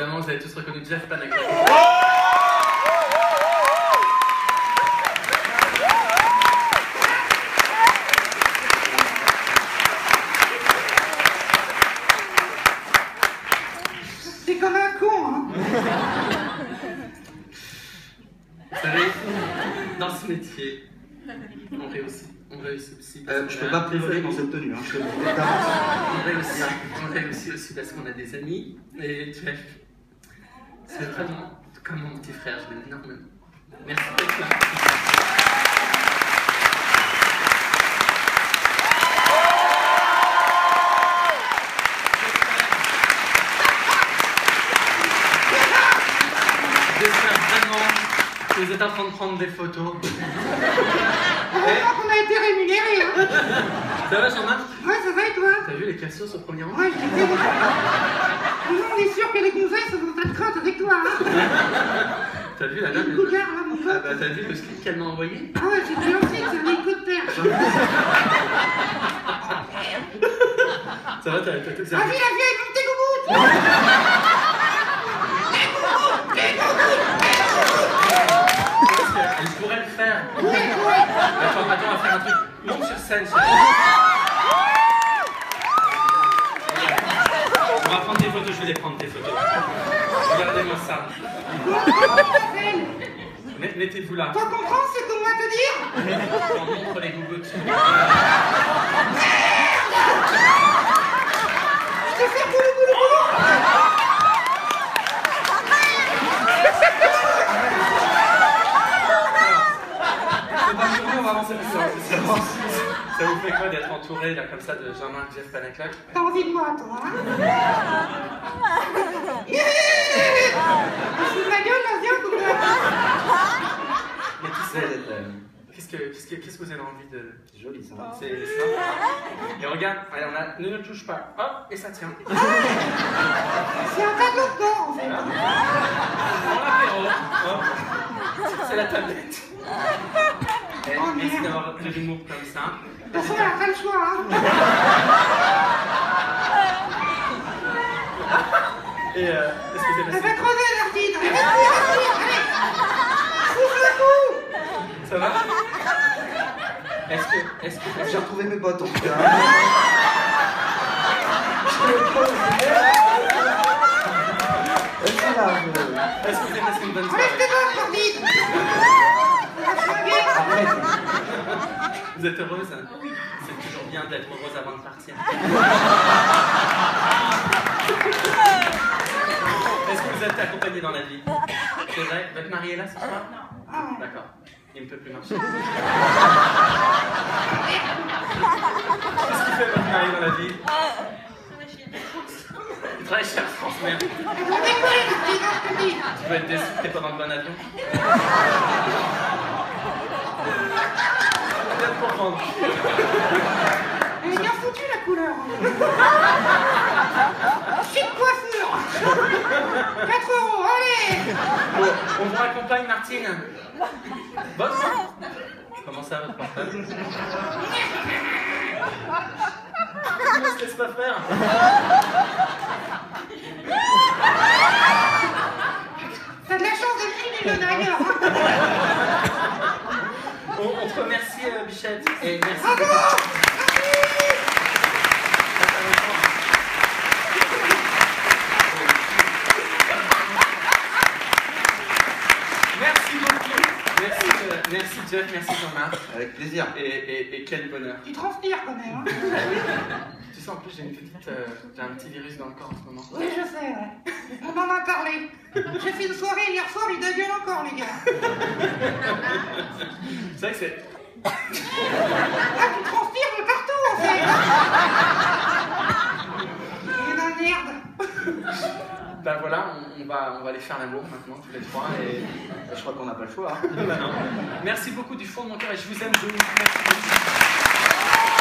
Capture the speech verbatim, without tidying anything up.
évidemment, vous avez tous reconnu Jeff Panaclock. C'est comme un con, hein. Vous savez, dans ce métier, on réussit. On réussit aussi. Euh, je peux pas pleurer dans cette tenue, hein. Je peux vous dire d'avance. On réussit, on réussit aussi parce qu'on a des amis. Et Jeff, c'est vraiment comme mon petit frère, je l'aime énormément. Merci d'être là. J'espère vraiment que vous êtes en train de prendre des photos. Heureusement qu'on a été rémunérés, hein. Ça va, Jean-Marc? Ouais, ça va et toi? T'as vu les cassos au premier rang? Ouais, je t'ai dit. Nous, on est sûr que les gonzesses vont pas de crainte avec toi, hein. T'as vu la Et dame? le cougar, là, mon Ah pote. bah t'as vu le slip qu'elle m'a envoyé? Ah ouais, c'est du lancé, c'est un hélicoptère. Ça va, t'as t'as t'as- Ah, vie, la vieille, monte tes gougouttes. Elle pourrait le faire. Ouais, ouais. Attends, attends, on va faire un truc. Monte sur scène. chérie. On va prendre des photos, je vais les prendre des photos. Regardez-moi ça. Met- Mettez-vous là. Toi comprends ce qu'on va te dire? On montre les gougouttes. Je te fais boulou boulou boulou. C'est pas sûr, on va avancer plus loin. Ça vous fait quoi d'être entouré là comme ça de Jean-Marc, Jeff Panaclock? T'as envie de moi, toi, hein? Je fous de ma gueule, là, viens, coupe. Mais tu sais, qu'est-ce que, qu'est-ce que, qu'est-ce que vous avez envie de... C'est joli, ça va. C'est ça. Et regarde, allez, on a... ne ne touche pas. Hop, et ça tient. C'est un tableau de bord, en fait. Dans l'apéro. Hop. C'est la tablette. Eh, Oh, merci merde. d'avoir de l'humour comme ça. De toute façon, elle a pas le choix, hein. Et euh, est-ce que c'est Elle va facile? crever, Martine. Elle va crever, Martine. Allez. Souffle le coup. Ça va? Est-ce que... Est-ce que... J'ai retrouvé mes bottes en tout cas. Elles sont là, je- Est-ce que vous avez passé une bonne Enlève soirée? tes bottes, Martine. Elle va flinguer. Arrête. Vous êtes heureuse? C'est toujours bien d'être heureuse avant de partir. Est-ce que vous êtes accompagnée dans la vie? C'est vrai? Votre mari est là ce soir? Ah ouais. D'accord. Il ne peut plus marcher. Qu'est-ce qu'il fait votre mari dans la vie? Il travaille chez Air France, merde. Elle va décoller, Martine, hein, je te le dis. Tu peux être déçu que t'es pas dans le bon avion. Peut-être pour vendre. Elle est bien foutue, la couleur. Chic coiffure. quatre euros, allez. Bon, on vous raccompagne, Martine. Votre? Comment ça, votre portable? On se laisse pas faire. T'as de la chance de filer le d'ailleurs. On, on te remercie, euh, Bichette. Et merci. Bravo. Merci beaucoup. Merci, euh, merci Jeff, merci Jean-Marc. Avec plaisir. Et, et, et quel bonheur. Tu transpires quand même, hein. Tu sais, en plus, j'ai une petite, euh, j'ai un petit virus dans le corps en ce moment. Oui, je sais, ouais. On en a parlé. J'ai fait une soirée hier soir, il dégueule encore, les gars. C'est vrai que c'est... Ah, tu transpires de partout, en fait. Il est dans la merde. Ben voilà, on, on, va, on va aller faire l'amour maintenant, tous les trois. Et... Je crois qu'on n'a pas le choix. Hein. Ben non. Merci beaucoup du fond de mon cœur et je vous aime de ouf. Merci beaucoup.